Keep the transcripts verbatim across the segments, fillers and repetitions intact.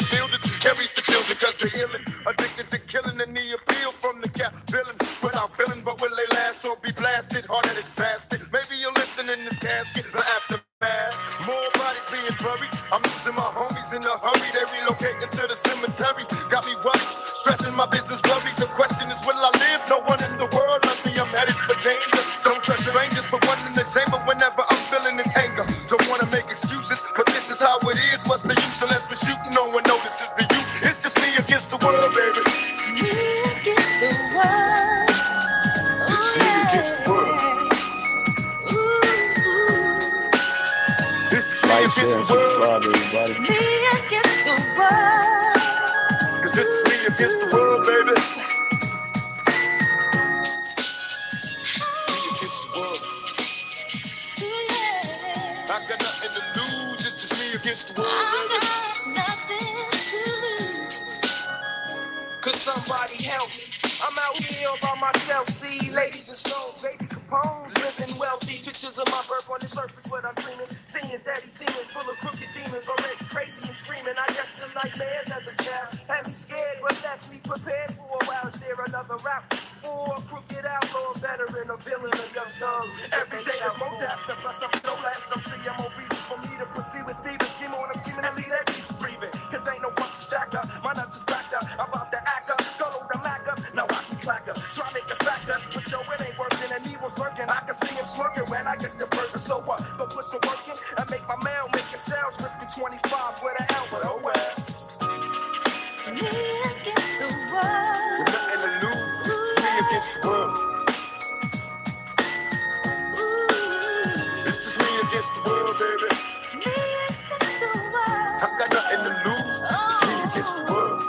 the buildings, carries the children, cause they're illin'. Addicted to killing and the appeal from the cap villain. Without feeling, but will they last or be blasted? Hard-headed bastard. Maybe you'll listen in this casket, the aftermath. More bodies being buried. I'm losing my homies in a hurry. They relocating to the cemetery. Got me worried, stressing my business worried. The question is, will I live? No one in the world loves me. I'm headed for danger. Don't trust strangers, but one in the chamber whenever I'm feeling this anger. Don't wanna make excuses, cause this is how it is. What's the use unless we're shooting? No one notices the youth. It's just me against the world, baby. Me against the world. It's me against the world. It's just me Like, against share, the and world. subscribe, everybody. Me against the world. Cause it's just me against the world, baby. Me against the world. I got nothing to lose. It's just me against the world, I baby. got nothing to lose. Could somebody help me? I'm out here all by myself. See, ladies and stones, baby Capone, living wealthy. Pictures of my birth on the surface, what I'm dreaming. Seeing daddy seeming full of crooked demons, already crazy and screaming. I guess the nightmares as a child had me scared, but left me prepared for a while. Is there another route for a crooked outlaw, veteran, a villain, a young thug? Every day is more death, the plus I'm no less. I'm seeing more reasons for me to proceed with thieves. Scheme on, I'm scheming and leave that beast breathing. Cause ain't no one to stack up. My nuts is backed up. I'm about to act up. Go load the Mac up. Now watch me clack up. Try to make a fact up. But yo, it ain't working and he was working. I can see him smirking when I get the burger. So what? Go put some work in and make my mail, make it sales. Risking twenty-five with an L, but oh well. Me against the world. With nothing to lose. It's just me against the world. It's just me against the world, baby. Me against the world. I got nothing to lose. It's me against the world.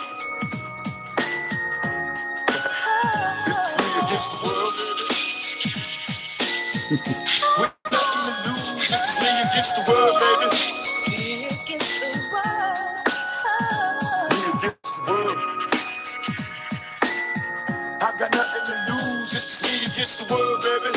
It's just me against the world, baby. With nothing to lose. It's just me against the world, baby. Me against the world. Me against the world. I got nothing to lose. It's just me against the world, baby.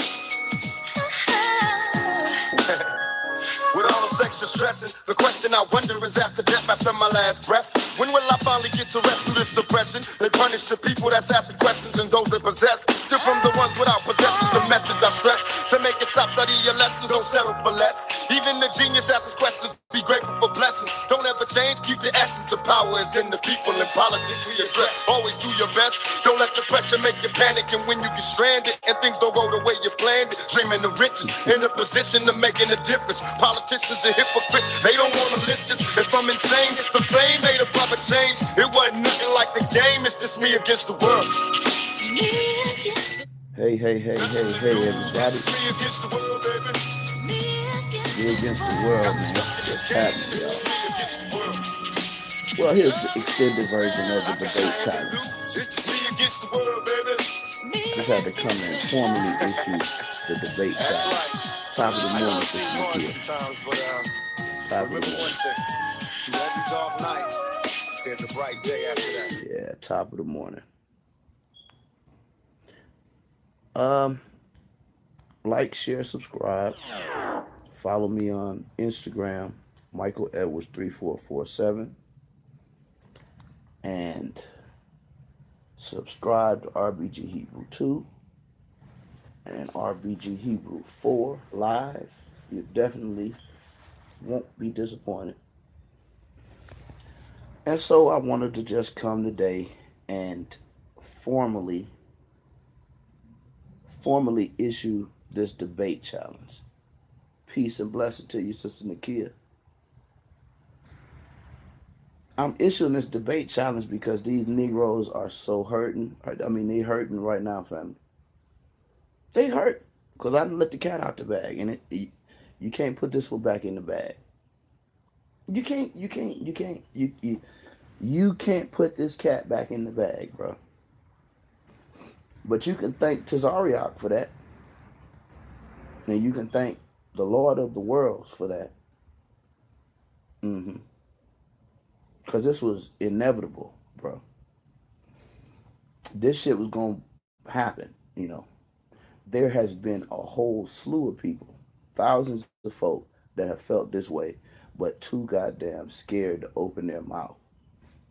With all this extra stressing, the question I wonder is after death, after my last breath, when will I finally get to rest through this suppression? They punish the people that's asking questions and those they possess. Still from the ones without possessions, a message I stress. To make it stop, study your lessons, don't settle for less. Even the genius asks questions, be grateful for blessings. Don't ever change, keep your essence. The power is in the people and politics we address. Always do your best, don't let the pressure make you panic. And when you get stranded and things don't go the way you planned it, dreaming of riches, in a position of making a difference. Politicians are hypocrites, they don't want to listen. If I'm insane, it's the fame made a proper change. It wasn't nothing like the game, it's just me against the world. Me against the Hey, hey, hey, hey, hey, everybody. It's me against the world, baby. Me against We against the world, man. What's happening, y'all? It's me against the world. Well, here's the extended version of the debate challenge. It's just me against the world, baby. me. Just had to come and formally issue the debate That's challenge. right. Top of the I know morning, it's Sister hard Nakia. sometimes, but uh, Top of the remember one morning. thing. Through every dark night, there's a bright day after that. Yeah, top of the morning. Um, like, share, subscribe. Follow me on Instagram, Michael Edwards three four four seven, and subscribe to R B G Hebrew two and R B G Hebrew four live. You definitely won't be disappointed. And so I wanted to just come today and formally formally issue this debate challenge. Peace and blessing to you, Sister Nakia. I'm issuing this debate challenge because these Negroes are so hurting. I mean, they hurting right now, family. They hurt because I didn't let the cat out the bag, and it, it you can't put this one back in the bag. You can't, you can't, you can't, you you you can't put this cat back in the bag, bro. But you can thank Tazariak for that. And you can thank the Lord of the worlds for that. Mm-hmm. Because this was inevitable, bro. This shit was going to happen, you know. There has been a whole slew of people, thousands of folk that have felt this way, but too goddamn scared to open their mouth.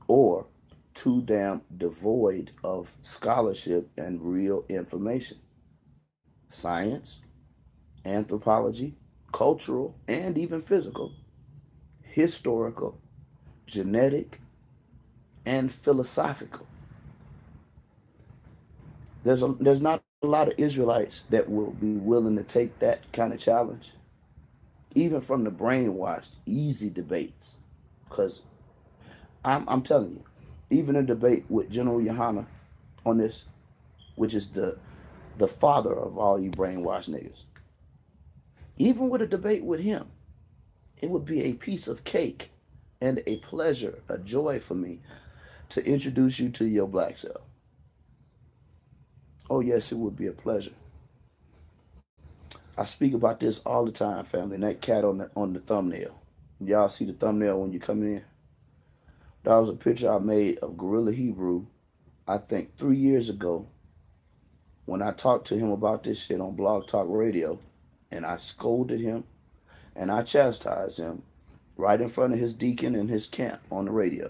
or too damn devoid of scholarship and real information. Science, anthropology, cultural, and even physical, historical, genetic, and philosophical. There's a, there's not a lot of Israelites that will be willing to take that kind of challenge, even from the brainwashed, easy debates. Because I'm, I'm telling you, even a debate with General Yohana on this, which is the the father of all you brainwashed niggas, even with a debate with him, it would be a piece of cake and a pleasure, a joy for me to introduce you to your black self. Oh, yes, it would be a pleasure. I speak about this all the time, family, and that cat on the, on the thumbnail. Y'all see the thumbnail when you're coming in? That was a picture I made of Gorilla Hebrew, I think, three years ago when I talked to him about this shit on Blog Talk Radio, and I scolded him and I chastised him right in front of his deacon and his camp on the radio.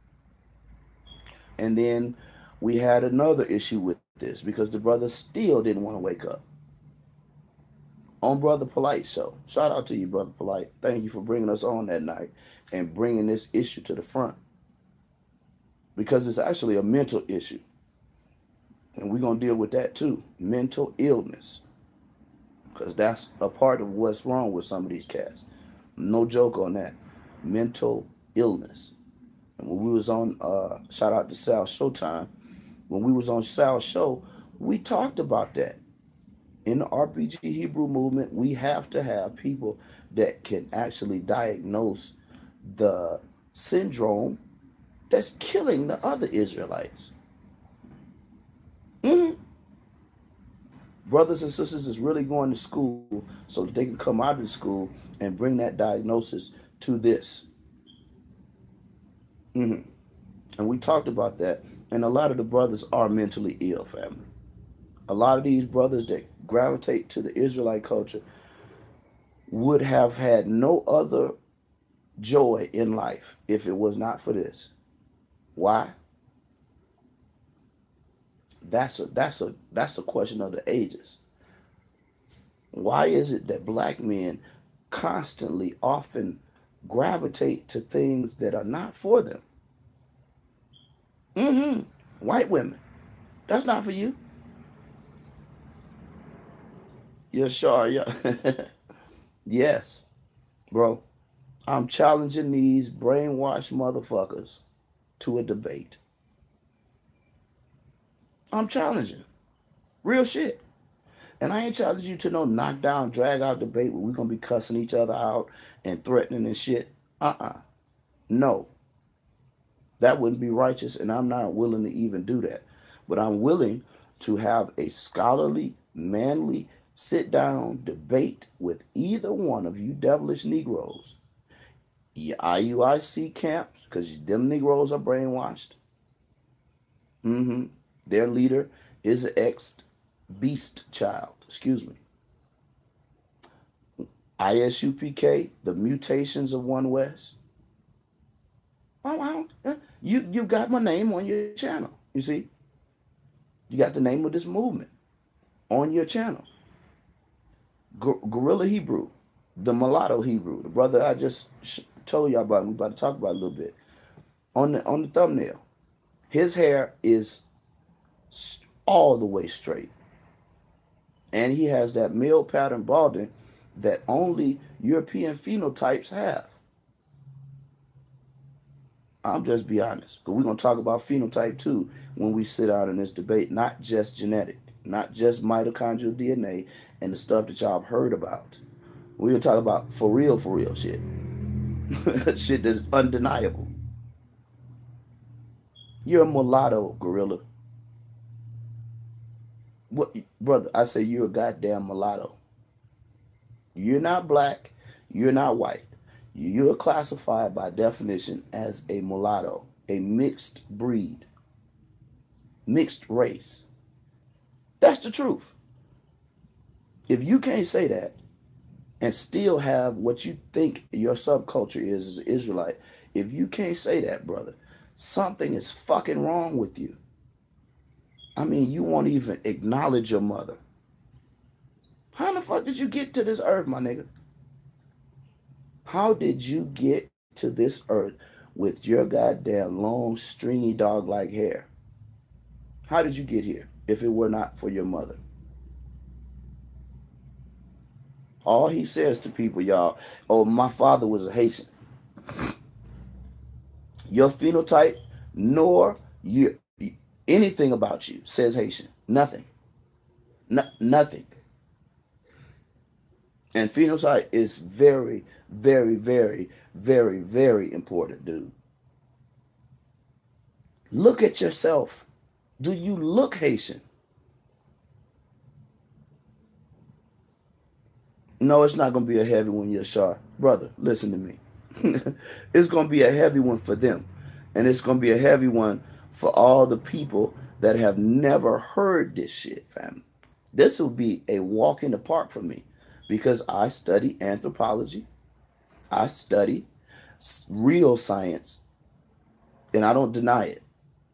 And then we had another issue with this because the brother still didn't want to wake up. On Brother Polite show. Shout out to you, Brother Polite. Thank you for bringing us on that night and bringing this issue to the front. Because it's actually a mental issue. And we're going to deal with that too. Mental illness. Because that's a part of what's wrong with some of these cats. No joke on that. Mental illness. And when we was on, uh, shout out to Sal Showtime. When we was on Sal's show, we talked about that. In the R P G Hebrew movement, we have to have people that can actually diagnose the syndrome that's killing the other Israelites. Mm-hmm. Brothers and sisters is really going to school so that they can come out of school and bring that diagnosis to this. Mm-hmm. And we talked about that. And a lot of the brothers are mentally ill, family. A lot of these brothers that gravitate to the Israelite culture would have had no other joy in life if it was not for this. Why? That's a that's a that's a question of the ages. Why is it that black men constantly often gravitate to things that are not for them? Mm-hmm. White women. That's not for you. Yeah, sure, yeah. Yes, bro. I'm challenging these brainwashed motherfuckers to a debate. I'm challenging. Real shit. And I ain't challenging you to no knockdown, drag out debate where we're going to be cussing each other out and threatening and shit. Uh-uh. No. That wouldn't be righteous, and I'm not willing to even do that. But I'm willing to have a scholarly, manly, sit-down debate with either one of you devilish Negroes. Your I U I C camps, because them Negroes are brainwashed. Mm-hmm. Their leader is an ex-beast child. Excuse me. I S U P K, the mutations of One West. Oh, wow. You, you got my name on your channel. You see? You got the name of this movement on your channel. G- Gorilla Hebrew, the mulatto Hebrew, the brother I just sh- told y'all about, and we about to talk about a little bit. On the on the thumbnail, his hair is all the way straight, and he has that male pattern balding that only European phenotypes have. I'm just be honest, because we're gonna talk about phenotype too when we sit out in this debate, not just genetic, not just mitochondrial D N A and the stuff that y'all have heard about. We're gonna talk about for real, for real shit. Shit that's undeniable. You're a mulatto, Gorilla. What, brother? I say you're a goddamn mulatto. You're not black. You're not white. You're classified by definition as a mulatto, a mixed breed, mixed race. That's the truth. If you can't say that and still have what you think your subculture is as an Israelite, if you can't say that, brother, Something is fucking wrong with you. I mean, you won't even acknowledge your mother. How the fuck did you get to this earth, my nigga? How did you get to this earth with your goddamn long, stringy dog-like hair? How did you get here if it were not for your mother? All he says to people, y'all, oh, my father was a Haitian. Your phenotype, nor your, anything about you says Haitian. Nothing. No, nothing. And phenotype is very, very, very, very, very important, dude. Look at yourself. Do you look Haitian? No, it's not going to be a heavy one, Yashar. Brother, listen to me. It's going to be a heavy one for them. And it's going to be a heavy one for all the people that have never heard this shit, fam. This will be a walk in the park for me because I study anthropology. I study real science. And I don't deny it.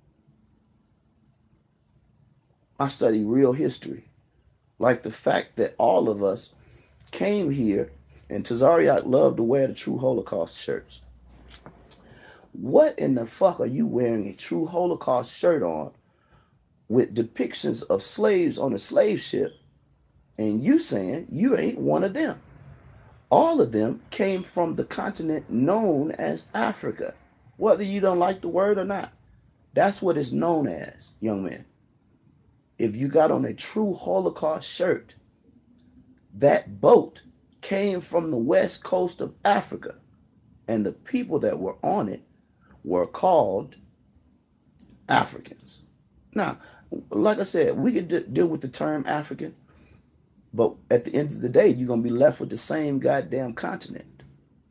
I study real history. Like the fact that all of us came here, and Tazariak loved to wear the True Holocaust shirts. What in the fuck are you wearing a True Holocaust shirt on with depictions of slaves on a slave ship, and you saying you ain't one of them? All of them came from the continent known as Africa, whether you don't like the word or not. That's what it's known as, young man. If you got on a True Holocaust shirt, that boat came from the west coast of Africa, and the people that were on it were called Africans. Now, like I said, we could d- deal with the term African, but at the end of the day, you're going to be left with the same goddamn continent.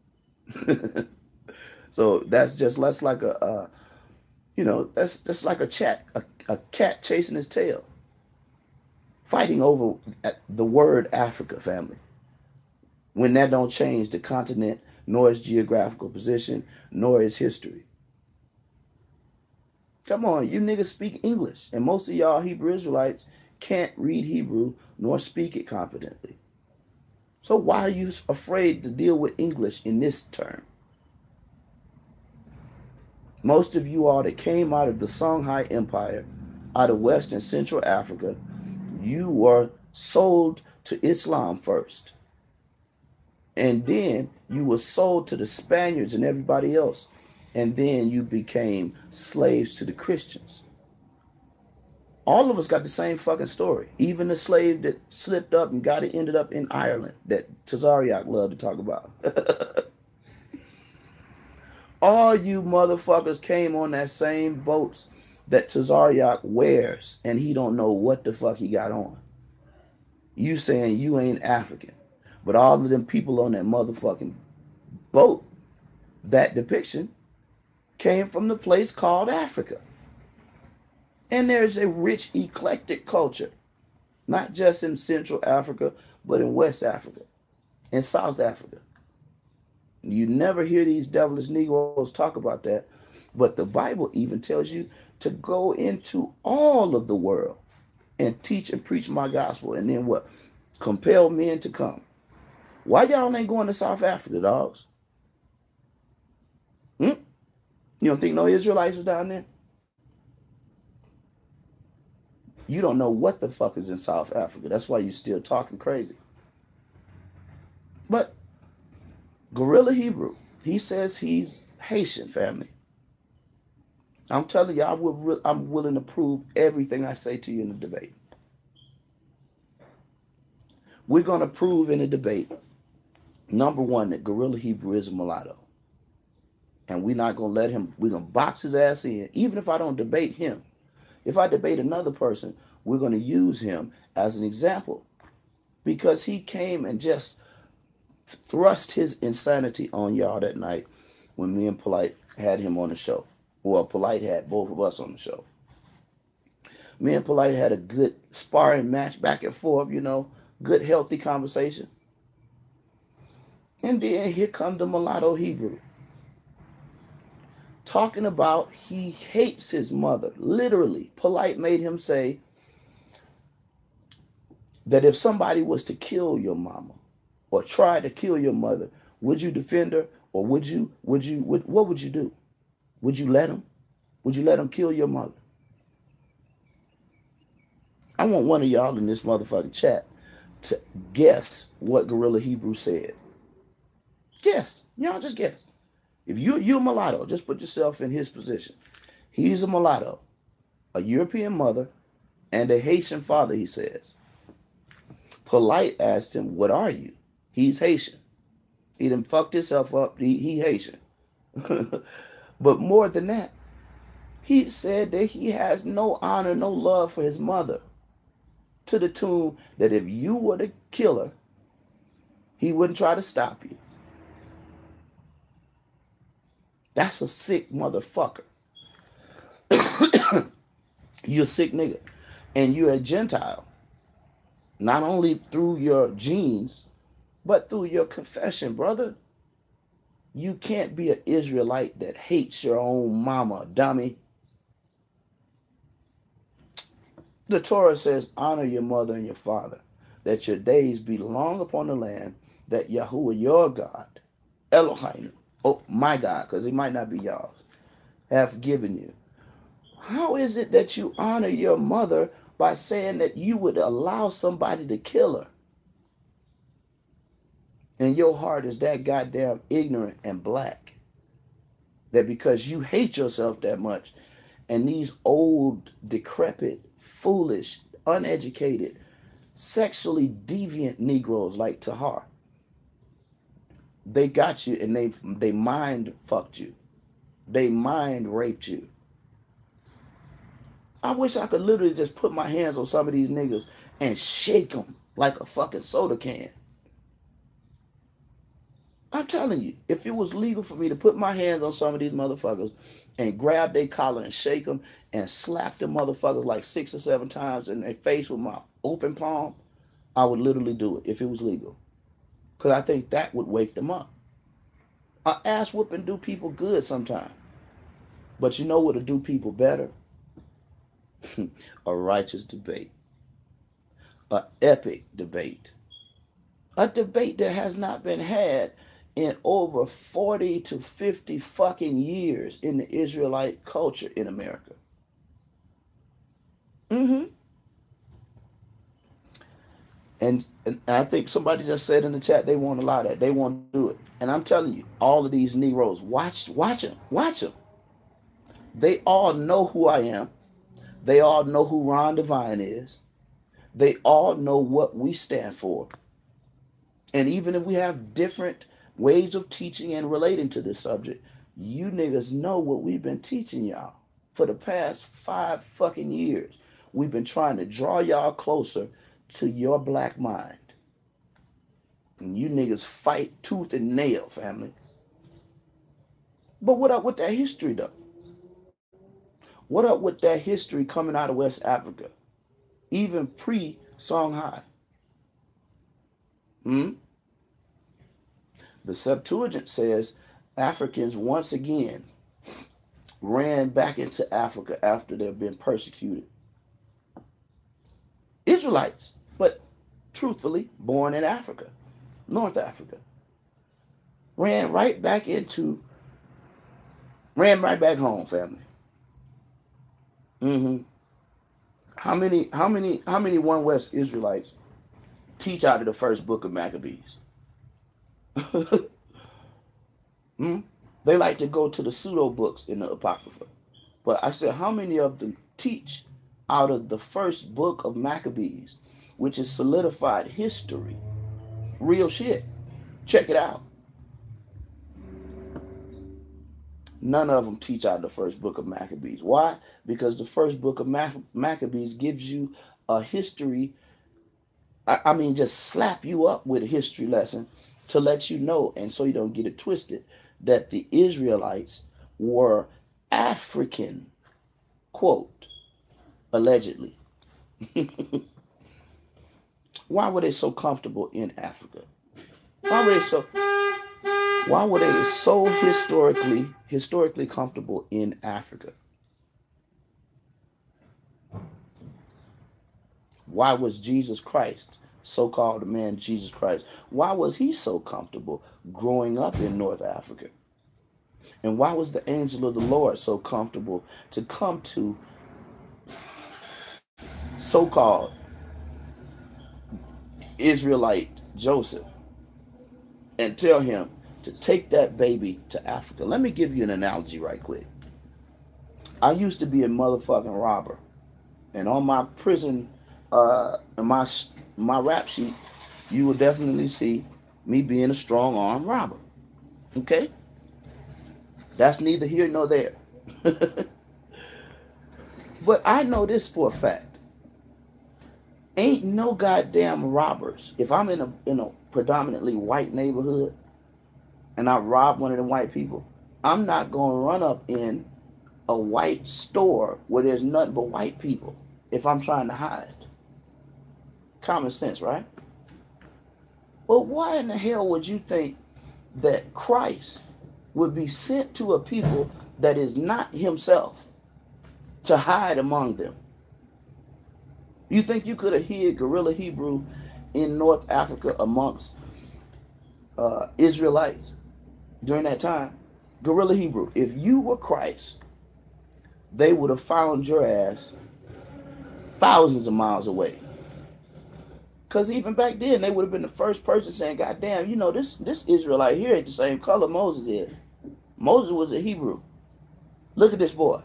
So that's just less like a, uh, you know, that's that's like a chat, a, a cat chasing his tail, fighting over the word Africa, family. When that don't change the continent, nor its geographical position, nor its history. Come on, you niggas speak English, and most of y'all Hebrew Israelites can't read Hebrew nor speak it competently. So why are you afraid to deal with English in this term? Most of you all that came out of the Songhai Empire, out of West and Central Africa, you were sold to Islam first. And then you were sold to the Spaniards and everybody else. And then you became slaves to the Christians. All of us got the same fucking story. Even the slave that slipped up and got it ended up in Ireland that Tazariak loved to talk about. All you motherfuckers came on that same boats that Tazariak wears, and he don't know what the fuck he got on. You saying you ain't African. But all of them people on that motherfucking boat, that depiction, came from the place called Africa. And there's a rich, eclectic culture, not just in Central Africa, but in West Africa, in South Africa. You never hear these devilish Negroes talk about that, but the Bible even tells you to go into all of the world and teach and preach my gospel. And then what? Compel men to come. Why y'all ain't going to South Africa, dogs? Hmm? You don't think no Israelites are down there? You don't know what the fuck is in South Africa. That's why you're still talking crazy. But Gorilla Hebrew, he says he's Haitian, family. I'm telling you, I will, I'm willing to prove everything I say to you in the debate. We're going to prove in the debate, number one, that Gorilla Hebrew is a mulatto. And we're not going to let him, we're going to box his ass in, even if I don't debate him. If I debate another person, we're going to use him as an example. Because he came and just thrust his insanity on y'all that night when me and Polite had him on the show. Well, Polite had both of us on the show. Me and Polite had a good sparring match back and forth, you know, good healthy conversation. And then here comes the mulatto Hebrew talking about he hates his mother. Literally, Polite made him say that if somebody was to kill your mama or try to kill your mother, would you defend her, or would you, would you, would, what would you do? Would you let him? Would you let him kill your mother? I want one of y'all in this motherfucking chat to guess what Gorilla Hebrew said. Guess. Y'all just guess. If you, you're a mulatto, just put yourself in his position. He's a mulatto, a European mother, and a Haitian father, he says. Polite asked him, what are you? He's Haitian. He done fucked himself up. He, he Haitian. But more than that, he said that he has no honor, no love for his mother, to the tune that if you were to kill her, he wouldn't try to stop you. That's a sick motherfucker. You're a sick nigga. And you're a Gentile. Not only through your genes, but through your confession, brother. You can't be an Israelite that hates your own mama, dummy. The Torah says, honor your mother and your father, that your days be long upon the land, that Yahuwah, your God, Elohim, oh, my God, because he might not be y'all's, have given you. How is it that you honor your mother by saying that you would allow somebody to kill her? And your heart is that goddamn ignorant and black, that because you hate yourself that much, and these old, decrepit, foolish, uneducated, sexually deviant Negroes like Tahar, they got you and they they mind fucked you. They mind raped you. I wish I could literally just put my hands on some of these niggas and shake them like a fucking soda can. I'm telling you, if it was legal for me to put my hands on some of these motherfuckers and grab their collar and shake them and slap them motherfuckers like six or seven times in their face with my open palm, I would literally do it if it was legal. Because I think that would wake them up. An ass whooping do people good sometimes. But you know what'll do people better? A righteous debate. An epic debate. A debate that has not been had in over forty to fifty fucking years in the Israelite culture in America. Mm-hmm. And, and I think somebody just said in the chat they won't allow that. They won't do it. And I'm telling you, all of these Negroes, watch, watch them, watch them. They all know who I am. They all know who Ron Divine is. They all know what we stand for. And even if we have different ways of teaching and relating to this subject, you niggas know what we've been teaching y'all for the past five fucking years. We've been trying to draw y'all closer to your black mind. And you niggas fight tooth and nail, family. But what up with that history, though? What up with that history coming out of West Africa? Even pre-Songhai. Hmm? The Septuagint says Africans once again ran back into Africa after they've been persecuted. Israelites, but truthfully born in Africa, North Africa, ran right back into, ran right back home, family. Mm-hmm. How many, how many, how many One West Israelites teach out of the first book of Maccabees? hmm? They like to go to the pseudo books in the Apocrypha. But I said, how many of them teach out of the first book of Maccabees, which is solidified history? Real shit. Check it out. None of them teach out of the first book of Maccabees. Why? Because the first book of Mac Maccabees gives you a history. I, I mean, just slap you up with a history lesson to let you know, and so you don't get it twisted, that the Israelites were African, quote, allegedly. Why were they so comfortable in Africa? Why were they so... Why were they so historically historically comfortable in Africa? Why was Jesus Christ, so-called man Jesus Christ, why was he so comfortable growing up in North Africa? And why was the angel of the Lord so comfortable to come to so-called Israelite Joseph and tell him to take that baby to Africa? Let me give you an analogy right quick. I used to be a motherfucking robber. And on my prison, uh, in my, my rap sheet, you will definitely see me being a strong arm robber. Okay? That's neither here nor there. But I know this for a fact. Ain't no goddamn robbers. If I'm in a in a predominantly white neighborhood and I rob one of them white people, I'm not going to run up in a white store where there's nothing but white people if I'm trying to hide. Common sense, right? Well, why in the hell would you think that Christ would be sent to a people that is not himself to hide among them? You think you could have hid Guerrilla Hebrew in North Africa amongst uh, Israelites during that time? Guerrilla Hebrew, if you were Christ, they would have found your ass thousands of miles away. Because even back then, they would have been the first person saying, God damn, you know, this, this Israelite here ain't the same color Moses is. Moses was a Hebrew. Look at this boy.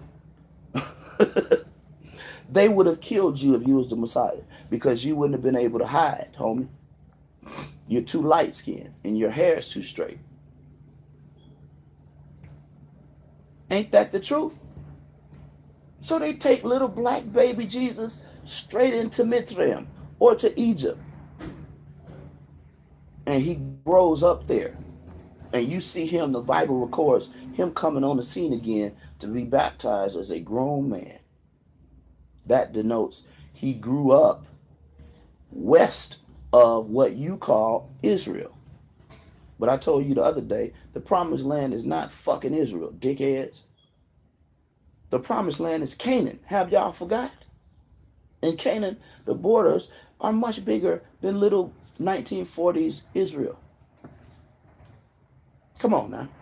They would have killed you if you was the Messiah, because you wouldn't have been able to hide, homie. You're too light-skinned and your hair is too straight. Ain't that the truth? So they take little black baby Jesus straight into Mitzrayim or to Egypt. And he grows up there. And you see him, the Bible records him coming on the scene again to be baptized as a grown man. That denotes he grew up west of what you call Israel. But I told you the other day, the promised land is not fucking Israel, dickheads. The promised land is Canaan. Have y'all forgot? In Canaan, the borders are much bigger than little nineteen forties Israel. Come on now.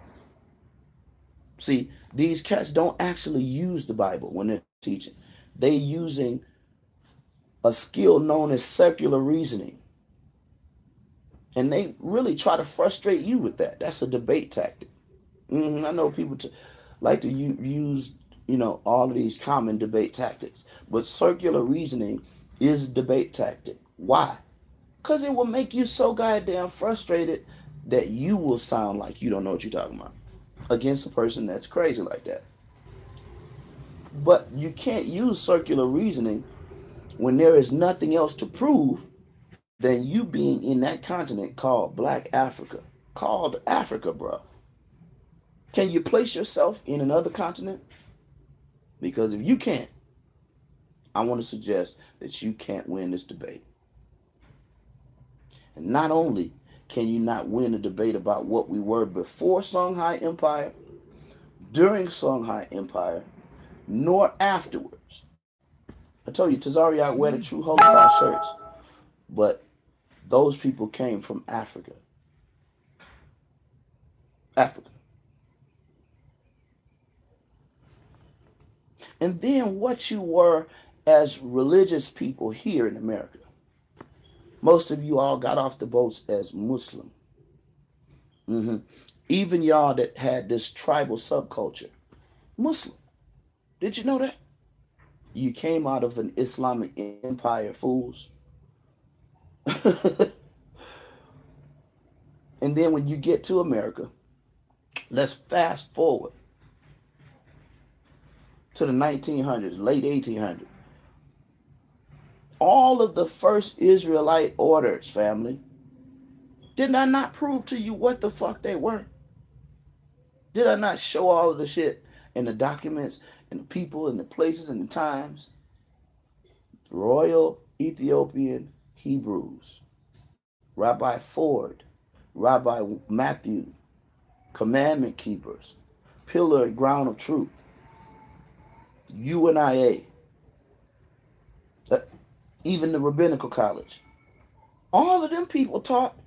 See, these cats don't actually use the Bible when they're teaching. They're using a skill known as circular reasoning. And they really try to frustrate you with that. That's a debate tactic. Mm-hmm. I know people to, like to u- use, you know, all of these common debate tactics. But circular reasoning is a debate tactic. Why? Because it will make you so goddamn frustrated that you will sound like you don't know what you're talking about against a person that's crazy like that. But you can't use circular reasoning when there is nothing else to prove than you being in that continent called Black Africa. Called Africa, bro. Can you place yourself in another continent? Because if you can't, I want to suggest that you can't win this debate. And not only can you not win a debate about what we were before Songhai Empire, during Songhai Empire, nor afterwards. I told you, Tazariak wear the true Holocaust shirts, but those people came from Africa. Africa. And then what you were as religious people here in America. Most of you all got off the boats as Muslim. Mm-hmm. Even y'all that had this tribal subculture, Muslim. Did you know that? You came out of an Islamic empire, fools. And then when you get to America, let's fast forward to the nineteen hundreds, late eighteen hundreds. All of the first Israelite orders, family, did I not prove to you what the fuck they were? Did I not show all of the shit in the documents and the people and the places and the times? Royal Ethiopian Hebrews. Rabbi Ford, Rabbi Matthew, commandment keepers, pillar and ground of truth, U N I A, uh, even the Rabbinical College. All of them people taught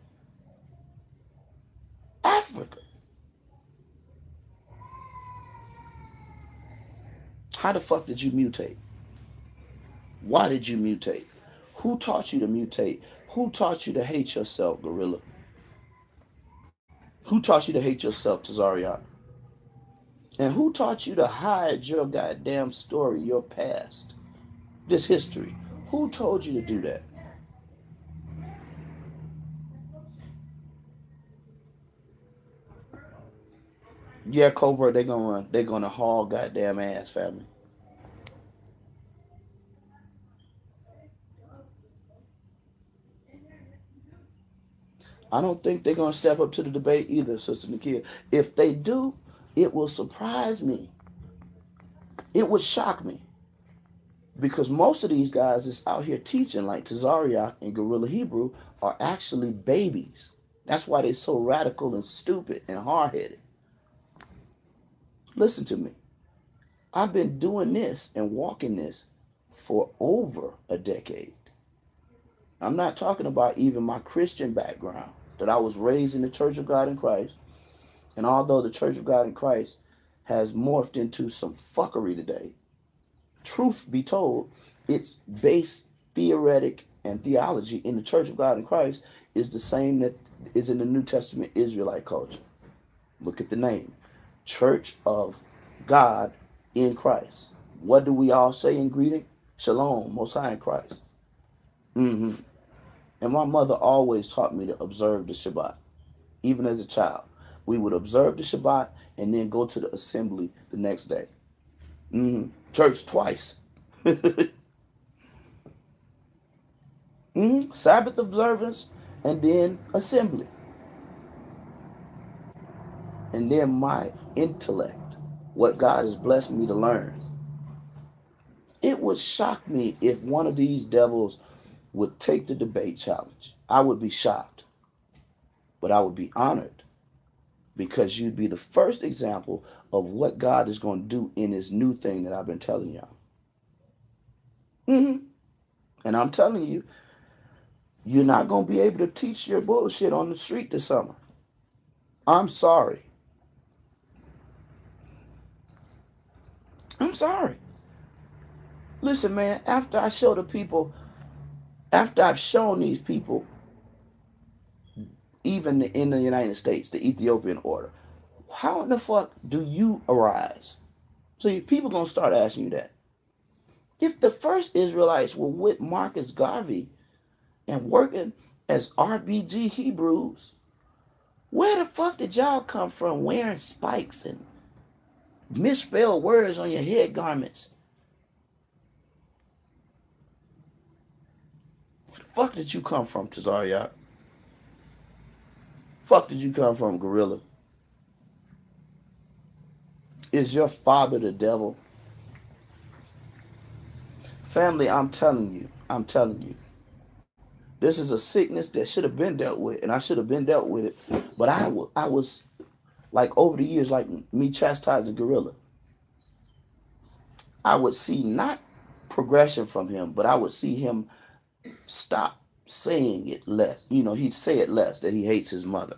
Africa. How the fuck did you mutate? Why did you mutate? Who taught you to mutate? Who taught you to hate yourself, Gorilla? Who taught you to hate yourself, Tazariot? And who taught you to hide your goddamn story, your past, this history? Who told you to do that? Yeah, covert, they're gonna run. They're gonna haul goddamn ass, family. I don't think they're gonna step up to the debate either, Sister Nakia. If they do, it will surprise me. It would shock me. Because most of these guys that's out here teaching, like Tazariak and Gorilla Hebrew, are actually babies. That's why they're so radical and stupid and hard-headed. Listen to me. I've been doing this and walking this for over a decade. I'm not talking about even my Christian background, that I was raised in the Church of God in Christ. And although the Church of God in Christ has morphed into some fuckery today, truth be told, its base theoretic and theology in the Church of God in Christ is the same that is in the New Testament Israelite culture. Look at the name. Church of God in Christ. What do we all say in greeting? Shalom, Most High in Christ. Mm-hmm. And my mother always taught me to observe the Shabbat. Even as a child, we would observe the Shabbat and then go to the assembly the next day. Mm-hmm. Church twice. mm-hmm. Sabbath observance and then assembly. And then my intellect, what God has blessed me to learn. It would shock me if one of these devils would take the debate challenge. I would be shocked, but I would be honored, because you'd be the first example of what God is going to do in this new thing that I've been telling y'all. Mm-hmm. And I'm telling you, you're not going to be able to teach your bullshit on the street this summer. I'm sorry. I'm sorry. Listen, man, after I show the people, after I've shown these people, even in the United States, the Ethiopian order, how in the fuck do you arise? See, people going to start asking you that. If the first Israelites were with Marcus Garvey and working as R B G Hebrews, where the fuck did y'all come from wearing spikes and misspelled words on your head garments? Where the fuck did you come from, Tazariak? Fuck did you come from, Gorilla? Is your father the devil? Family, I'm telling you, I'm telling you, this is a sickness that should have been dealt with, and I should have been dealt with it. But I, I was, like, over the years, like me chastising Gorilla, I would see not progression from him, but I would see him stop saying it less. You know, he'd say it less, that he hates his mother.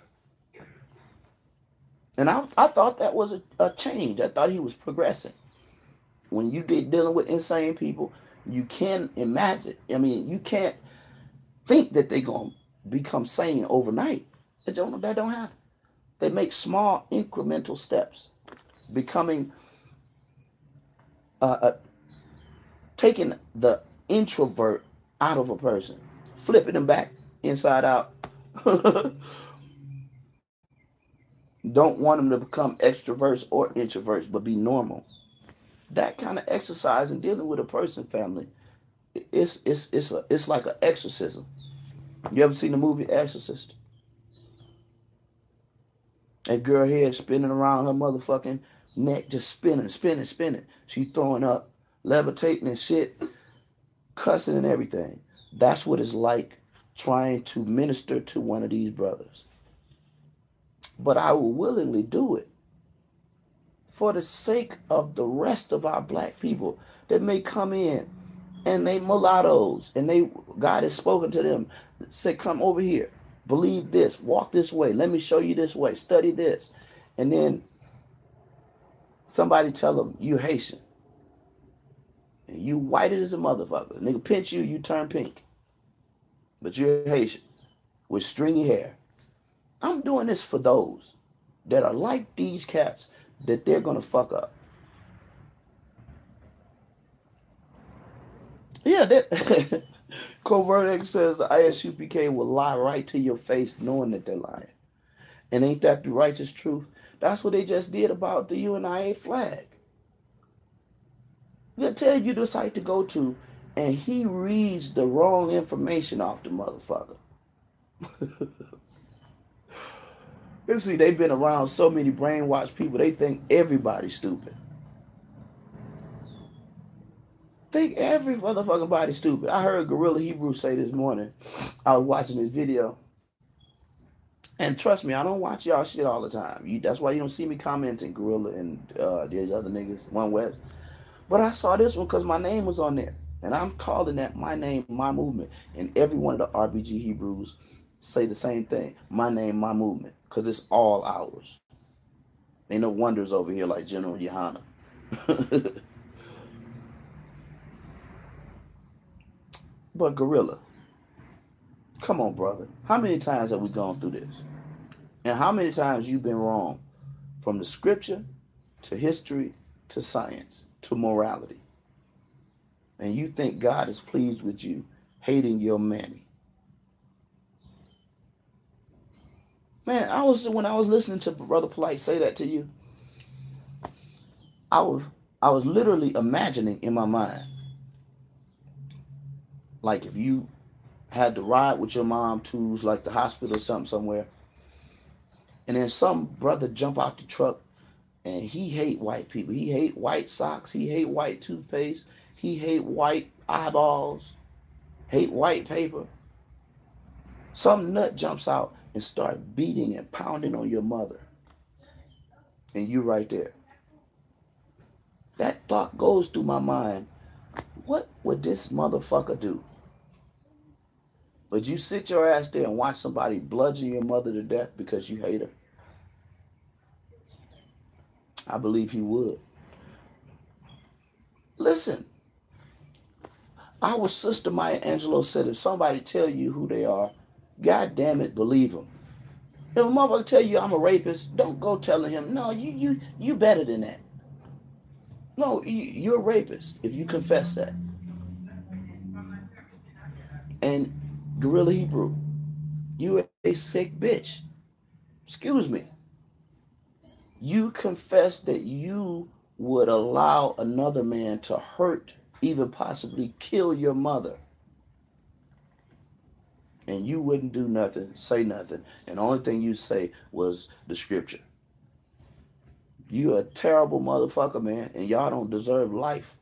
And I, I thought that was a, a change. I thought he was progressing. When you get dealing with insane people, you can't imagine. I mean, you can't think that they're going to become sane overnight. That don't, that don't happen. They make small incremental steps, becoming, uh, uh, taking the introvert out of a person, flipping them back inside out. Don't want them to become extroverts or introverts, but be normal. That kind of exercise and dealing with a person, family, it's it's it's a, it's like an exorcism. You ever seen the movie Exorcist? That girl head spinning around her motherfucking neck, just spinning, spinning, spinning. She throwing up, levitating and shit, cussing and everything. That's what it's like trying to minister to one of these brothers. but I will willingly do it for the sake of the rest of our black people that may come in and they mulattoes and they God has spoken to them, said, come over here, believe this, walk this way, let me show you this way, study this. And then somebody tell them you Haitian. And you whited as a motherfucker. Nigga pinch you, you turn pink. But you're Haitian with stringy hair. I'm doing this for those that are like these cats that they're going to fuck up. Yeah, that Covert X says the I S U P K will lie right to your face knowing that they're lying. And ain't that the righteous truth? That's what they just did about the U N I A flag. They'll tell you the site to go to, and he reads the wrong information off the motherfucker. You see, they've been around so many brainwashed people, they think everybody's stupid. Think every motherfucking body's stupid. I heard Gorilla Hebrew say this morning. I was watching this video. And trust me, I don't watch y'all shit all the time. You, that's why you don't see me commenting, Gorilla and uh, these other niggas, One West. But I saw this one because my name was on there. And I'm calling that my name, my movement. And every one of the R B G Hebrews say the same thing. My name, my movement. Because it's all ours. Ain't no wonders over here like General Yohana. But Gorilla, come on, brother. How many times have we gone through this? And how many times you've been wrong? From the scripture, to history, to science, to morality. And you think God is pleased with you hating your mammy. Man, I was when I was listening to Brother Polite say that to you, I was I was literally imagining in my mind, like if you had to ride with your mom to like the hospital or something somewhere, and then some brother jump out the truck and he hate white people. He hate white socks. He hate white toothpaste. He hate white eyeballs. Hate white paper. Some nut jumps out and start beating and pounding on your mother. And you right there. That thought goes through my mind. What would this motherfucker do? Would you sit your ass there and watch somebody bludgeon your mother to death because you hate her? I believe he would. Listen. Our sister Maya Angelou said, if somebody tell you who they are, God damn it, believe them. If a motherfucker tell you I'm a rapist, don't go telling him, no, you you you better than that. No, you, you're a rapist if you confess that. And Gorilla Hebrew, you a sick bitch. Excuse me. You confess that you would allow another man to hurt, even possibly kill your mother. And you wouldn't do nothing, say nothing. And the only thing you say was the scripture. You a terrible motherfucker, man. And y'all don't deserve life.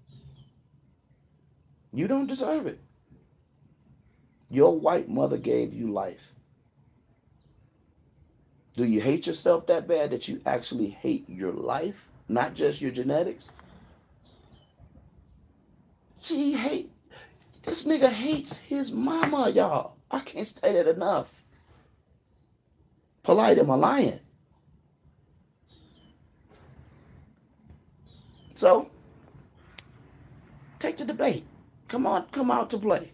You don't deserve it. Your white mother gave you life. Do you hate yourself that bad that you actually hate your life? Not just your genetics? She hate. This nigga hates his mama, y'all. I can't say that enough. Polite, am I lying? So, take the debate. Come on, come out to play.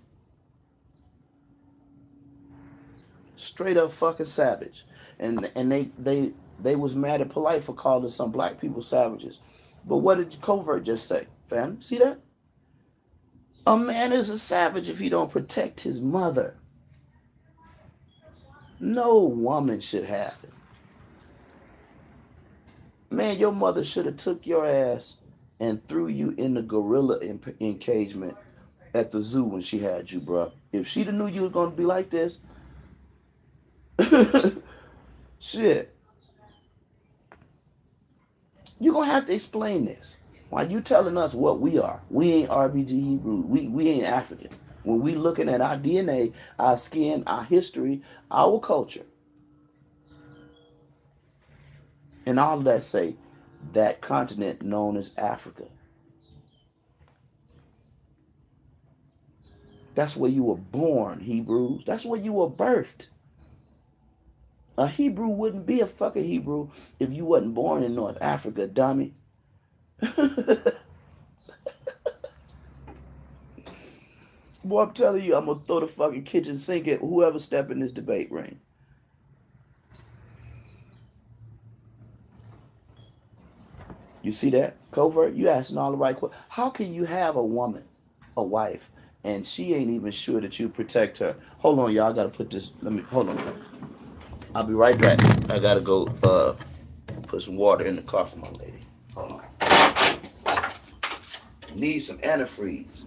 Straight up fucking savage. And and they they they was mad at Polite for calling some black people savages. But what did Covert just say, fam? See that? A man is a savage if he don't protect his mother. No woman should have it. Man, your mother should have took your ass and threw you in the gorilla imp- encagement at the zoo when she had you, bro. If she'd have knew you was going to be like this, shit. You're going to have to explain this. Why you telling us what we are? We ain't R B G Hebrew. We, we ain't African. When we looking at our D N A, our skin, our history, our culture. And all of that say that continent known as Africa. That's where you were born, Hebrews. That's where you were birthed. A Hebrew wouldn't be a fucking Hebrew if you wasn't born in North Africa, dummy. Boy, I'm telling you, I'm gonna throw the fucking kitchen sink at whoever step in this debate ring. You see that? Covert, you asking all the right questions. How can you have a woman, a wife, and she ain't even sure that you protect her? Hold on, y'all. I gotta put this. Let me hold on. I'll be right back. I gotta go uh, put some water in the car for my lady. Hold on. Need some antifreeze.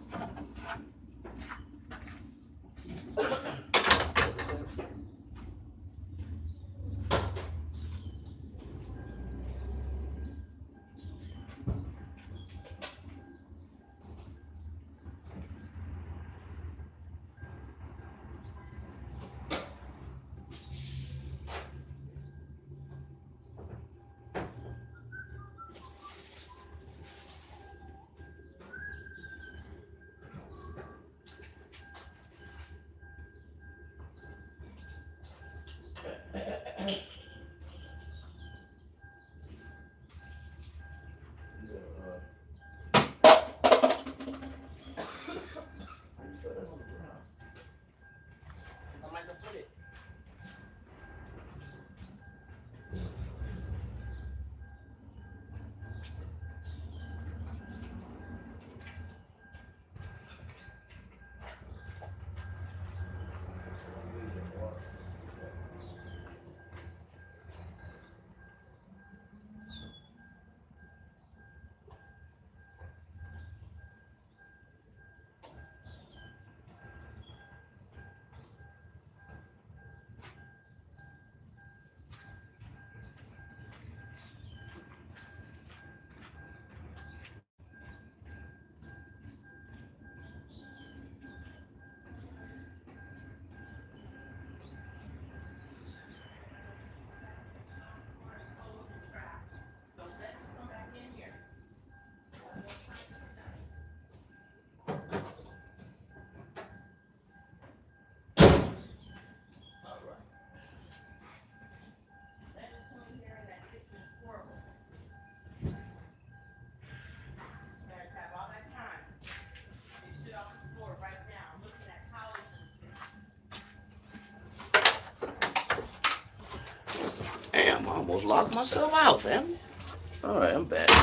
Damn, I almost locked myself out, family. All right, I'm back.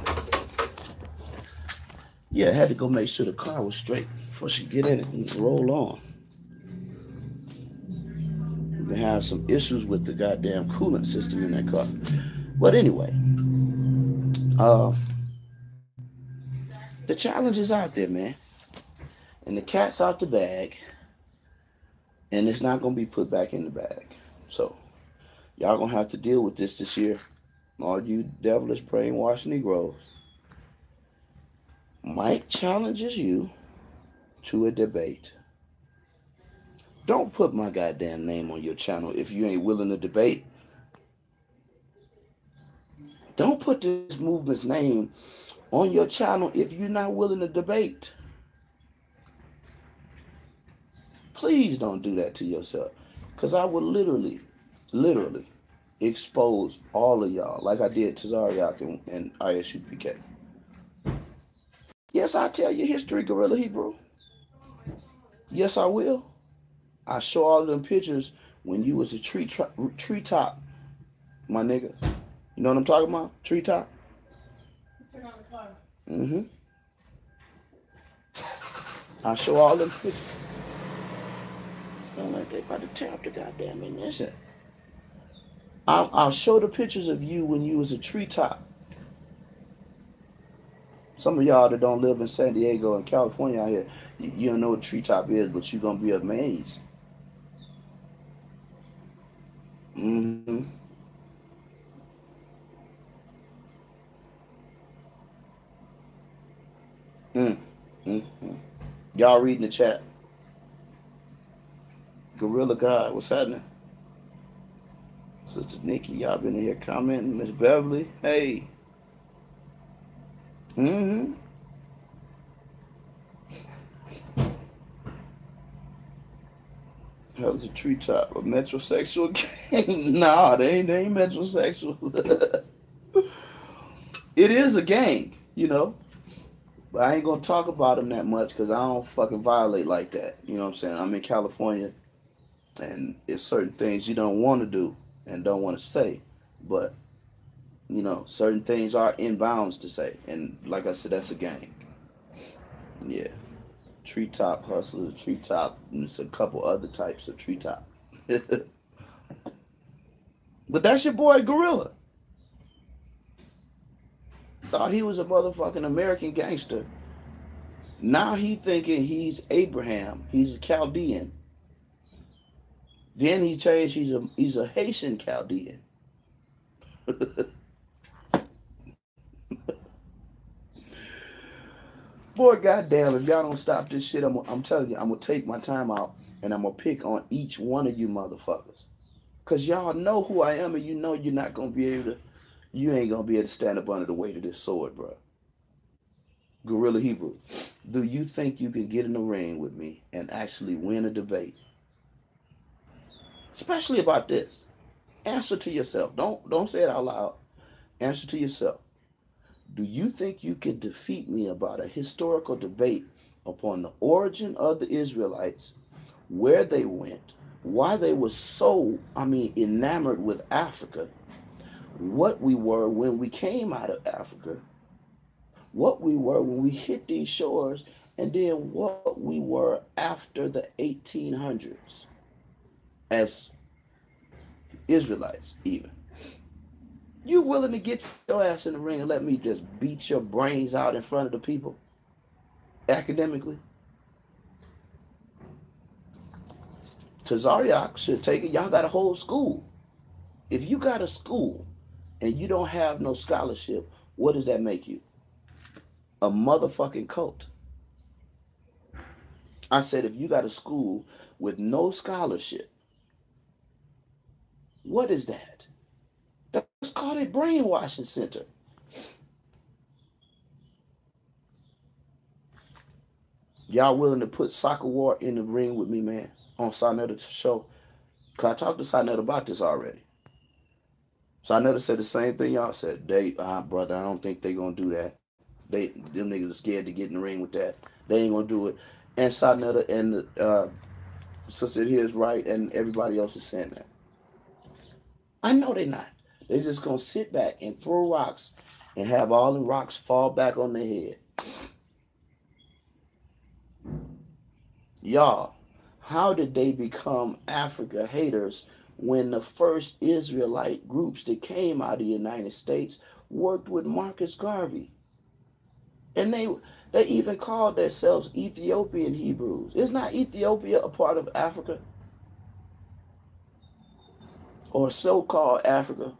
Yeah, I had to go make sure the car was straight before she get in it and roll on. We've been having some issues with the goddamn coolant system in that car. But anyway, uh, the challenge is out there, man. And the cat's out the bag. And it's not going to be put back in the bag. So, y'all going to have to deal with this this year. All you devilish brainwashed Negroes. Mike challenges you to a debate. Don't put my goddamn name on your channel if you ain't willing to debate. Don't put this movement's name on your channel if you're not willing to debate. Please don't do that to yourself. Because I would literally, literally expose all of y'all like I did to Zaryak and, and I S U P K. Yes, I tell you history, Gorilla Hebrew. Yes, I will. I show all of them pictures when you was a tree treetop, my nigga. You know what I'm talking about? Treetop. Turn on the car. Mm-hmm. I show all them pictures. Sound like they about to tear up the goddamn ignition. I'll, I'll show the pictures of you when you was a treetop. Some of y'all that don't live in San Diego and California out here, you, you don't know what treetop is, but you're going to be amazed. Mm-hmm. Mm, mm, mm. Y'all reading the chat. Gorilla God, what's happening? Sister Nikki, y'all been in here commenting. Miss Beverly, hey. Mm-hmm. How's a treetop? A metrosexual gang? Nah, they ain't, they ain't metrosexual. It is a gang, you know. But I ain't gonna talk about them that much because I don't fucking violate like that. You know what I'm saying? I'm in California, and it's certain things you don't want to do and don't want to say. But, you know, certain things are in bounds to say. And like I said, that's a gang. Yeah. Treetop hustlers, treetop, and it's a couple other types of treetop. But that's your boy Gorilla. Thought he was a motherfucking American gangster. Now he thinking he's Abraham. He's a Chaldean. Then he changed. He's a he's a Haitian Chaldean. Boy, goddamn, if y'all don't stop this shit, I'm, I'm telling you, I'm going to take my time out and I'm going to pick on each one of you motherfuckers. Because y'all know who I am and you know you're not going to be able to, you ain't going to be able to stand up under the weight of this sword, bro. Gorilla Hebrew, do you think you can get in the ring with me and actually win a debate? Especially about this. Answer to yourself. Don't, don't say it out loud. Answer to yourself. Do you think you can defeat me about a historical debate upon the origin of the Israelites, where they went, why they were so, I mean, enamored with Africa, what we were when we came out of Africa, what we were when we hit these shores, and then what we were after the eighteen hundreds as Israelites even? You willing to get your ass in the ring and let me just beat your brains out in front of the people? Academically? Tazariak should take it. Y'all got a whole school. If you got a school and you don't have no scholarship, what does that make you? A motherfucking cult. I said if you got a school with no scholarship, what is that? Let's call it brainwashing center. Y'all willing to put Soccer War in the ring with me, man, on Sarnetta show? Cause I talked to Sarnetta about this already. Sarnetta said the same thing y'all said. They, ah, brother, I don't think they gonna do that. They, them niggas are scared to get in the ring with that. They ain't gonna do it. And Sarnetta and the uh, sister here is right, and everybody else is saying that. I know they not. They just gonna sit back and throw rocks and have all the rocks fall back on their head. Y'all, how did they become Africa haters when the first Israelite groups that came out of the United States worked with Marcus Garvey? And they they even called themselves Ethiopian Hebrews. Is not Ethiopia a part of Africa? Or so-called Africa?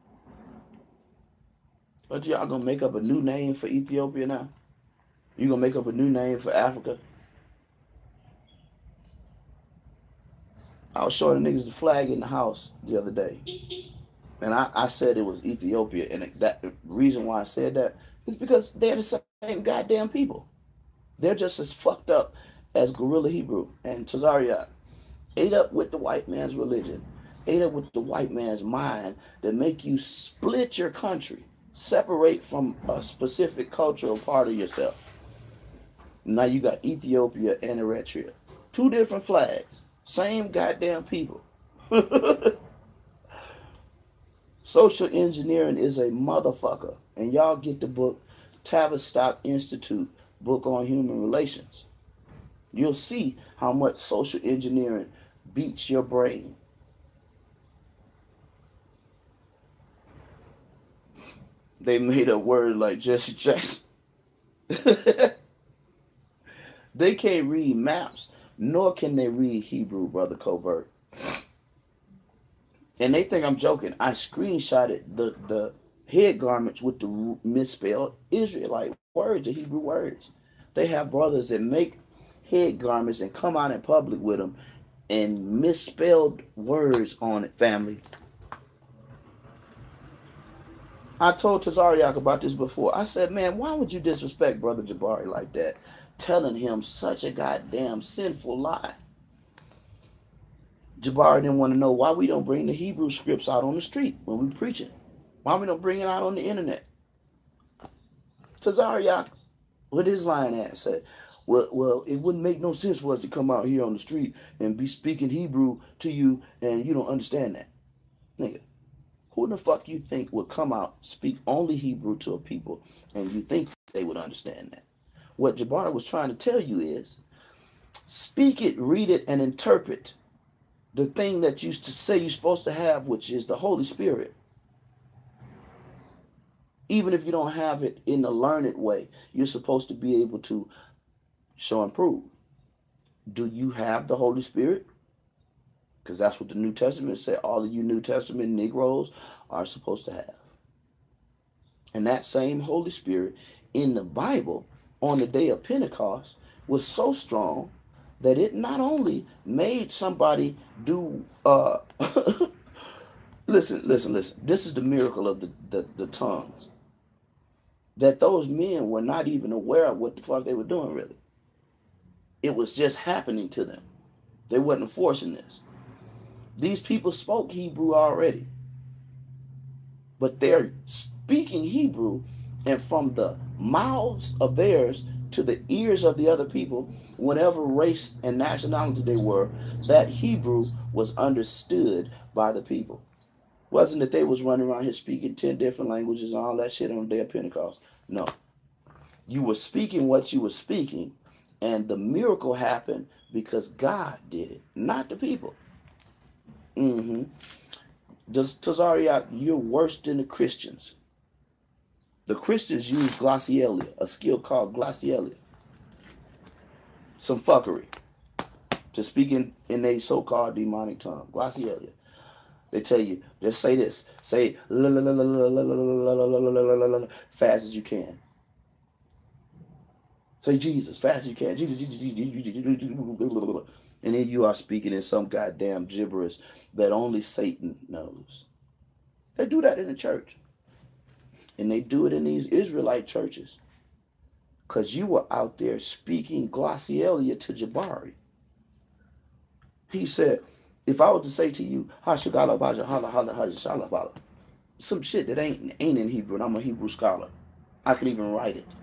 But y'all gonna make up a new name for Ethiopia now? You gonna make up a new name for Africa? I was showing the niggas the flag in the house the other day. And I, I said it was Ethiopia. And that the reason why I said that is because they're the same goddamn people. They're just as fucked up as Gorilla Hebrew and Tazariak. Ate up with the white man's religion. Ate up with the white man's mind that make you split your country. Separate from a specific cultural part of yourself. Now you got Ethiopia and Eritrea. Two different flags. Same goddamn people. Social engineering is a motherfucker. And y'all get the book, Tavistock Institute, book on human relations. You'll see how much social engineering beats your brain. They made a word like Jesse Jackson. They can't read maps, nor can they read Hebrew, Brother Covert. And they think I'm joking. I screenshotted the, the head garments with the misspelled Israelite words, the Hebrew words. They have brothers that make head garments and come out in public with them and misspelled words on it, family. I told Tazariak about this before. I said, man, why would you disrespect Brother Jabari like that? Telling him such a goddamn sinful lie. Jabari didn't want to know why we don't bring the Hebrew scripts out on the street when we preach it. Why we don't bring it out on the internet? Tazariak, with his lying ass, said, well, well, it wouldn't make no sense for us to come out here on the street and be speaking Hebrew to you and you don't understand that. Nigga, who the fuck you think would come out, speak only Hebrew to a people, and you think they would understand that? What Jabari was trying to tell you is, speak it, read it, and interpret the thing that you used to say you're supposed to have, which is the Holy Spirit. Even if you don't have it in a learned way, you're supposed to be able to show and prove. Do you have the Holy Spirit? Because that's what the New Testament said all of you New Testament Negroes are supposed to have. And that same Holy Spirit in the Bible on the day of Pentecost was so strong that it not only made somebody do, uh, listen, listen, listen. This is the miracle of the, the, the tongues. That those men were not even aware of what the fuck they were doing, really. It was just happening to them. They wasn't forcing this. These people spoke Hebrew already. But they're speaking Hebrew, and from the mouths of theirs to the ears of the other people, whatever race and nationality they were, that Hebrew was understood by the people. Wasn't that they was running around here speaking ten different languages and all that shit on the day of Pentecost. No. You were speaking what you were speaking, and the miracle happened because God did it, not the people. Mm-hmm. Does Tazariak, you're worse than the Christians. The Christians use glossolalia, a skill called glossolalia. Some fuckery to speak in, in a so-called demonic tongue. Glossolalia. They tell you, just say this. Say fast as you can. Say Jesus, fast as you can. And then you are speaking in some goddamn gibberish that only Satan knows. They do that in the church. And they do it in these Israelite churches. Because you were out there speaking glossolalia to Jabari. He said, if I was to say to you, some shit that ain't, ain't in Hebrew, and I'm a Hebrew scholar, I could even write it.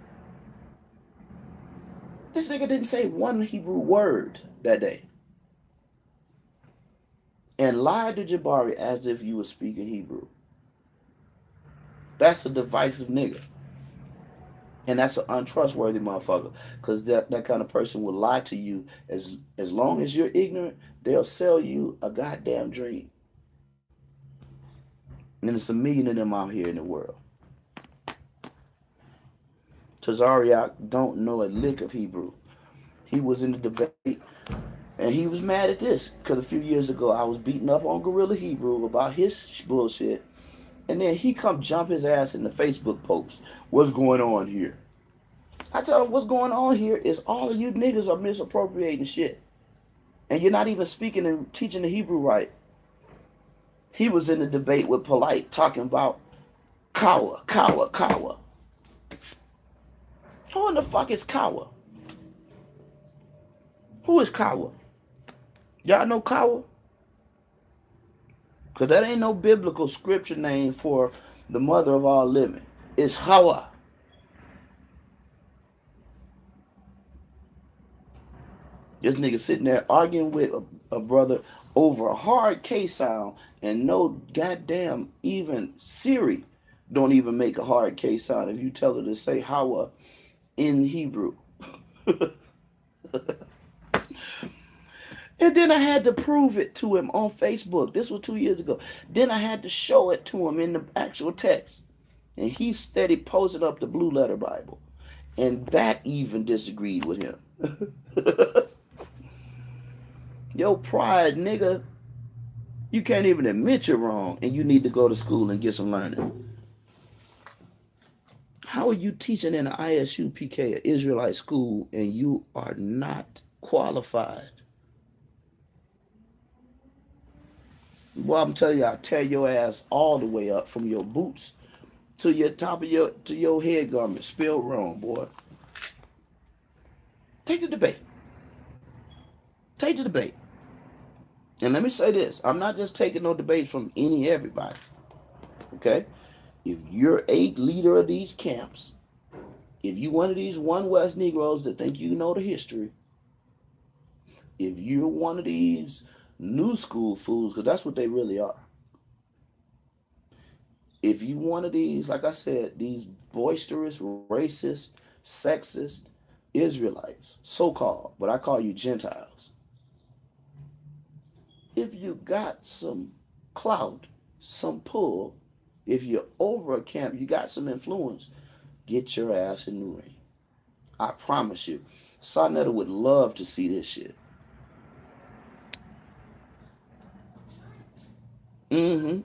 This nigga didn't say one Hebrew word that day. And lied to Jabari as if you were speaking Hebrew. That's a divisive nigga. And that's an untrustworthy motherfucker. Because that, that kind of person will lie to you. As, as long as you're ignorant, they'll sell you a goddamn dream. And there's a million of them out here in the world. Tazariak don't know a lick of Hebrew. He was in the debate, and he was mad at this. Because a few years ago, I was beating up on Gorilla Hebrew about his bullshit. And then he come jump his ass in the Facebook post. What's going on here? I tell him what's going on here is all of you niggas are misappropriating shit. And you're not even speaking and teaching the Hebrew right. He was in the debate with Polite talking about Kawa, Kawa, Kawa. Who in the fuck is Kawa? Who is Kawa? Y'all know Kawa? Because that ain't no biblical scripture name for the mother of all living. It's Hawa. This nigga sitting there arguing with a, a brother over a hard K sound, and no goddamn even Siri don't even make a hard K sound if you tell her to say Hawa in Hebrew. And then I had to prove it to him on Facebook. This was two years ago. Then I had to show it to him in the actual text. And he steady posted up the Blue Letter Bible. And that even disagreed with him. Yo, pride, nigga. You can't even admit you're wrong. And you need to go to school and get some learning. How are you teaching in an I S U P K, an Israelite school, and you are not qualified? Well, I'm telling you, I'll tear your ass all the way up from your boots to your top of your to your head garment, spelled wrong, boy. Take the debate. Take the debate. And let me say this: I'm not just taking no debates from any everybody. Okay, if you're a leader of these camps, if you one of these One West Negroes that think you know the history, if you're one of these new school fools, because that's what they really are. If you one of these, like I said, these boisterous, racist, sexist Israelites, so-called, but I call you Gentiles. If you got some clout, some pull, if you're over a camp, you got some influence, get your ass in the ring. I promise you. Sonetta would love to see this shit. Mm-hmm.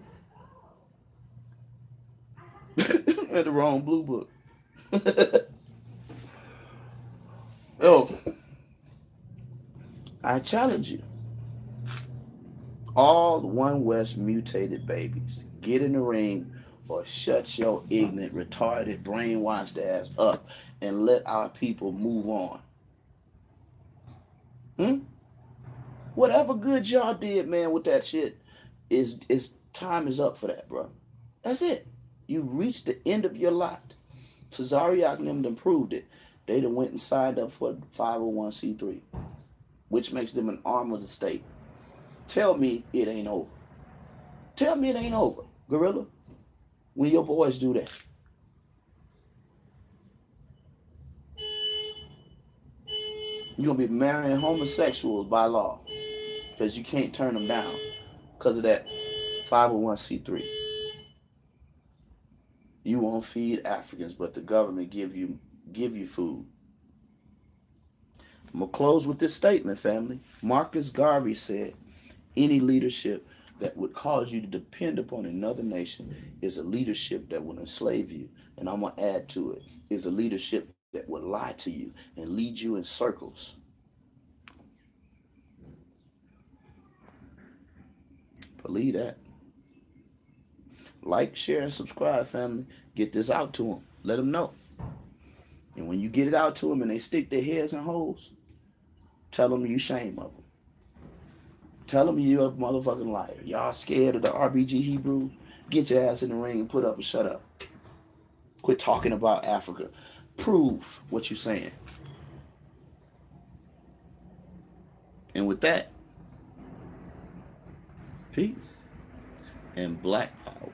At the wrong blue book. Oh, I challenge you. All One West mutated babies, get in the ring or shut your ignorant, retarded, brainwashed ass up and let our people move on. Hmm? Whatever good y'all did, man, with that shit, is is time is up for that, bro. That's it. You reached the end of your lot. Tazariak and them done proved it. They done went and signed up for five oh one c three, which makes them an arm of the state. Tell me it ain't over. Tell me it ain't over, Gorilla, when your boys do that. You're going to be marrying homosexuals by law because you can't turn them down because of that five oh one c three. You won't feed Africans, but the government give you give you food. I'm going to close with this statement, family. Marcus Garvey said, any leadership that would cause you to depend upon another nation is a leadership that will enslave you. And I'm going to add to it, is a leadership that will lie to you and lead you in circles. Believe that. Like, share, and subscribe, family. Get this out to them. Let them know. And when you get it out to them and they stick their heads in holes, tell them you shame of them. Tell them you're a motherfucking liar. Y'all scared of the R B G Hebrew? Get your ass in the ring and put up and shut up. Quit talking about Africa. Prove what you're saying. And with that, peace and black power.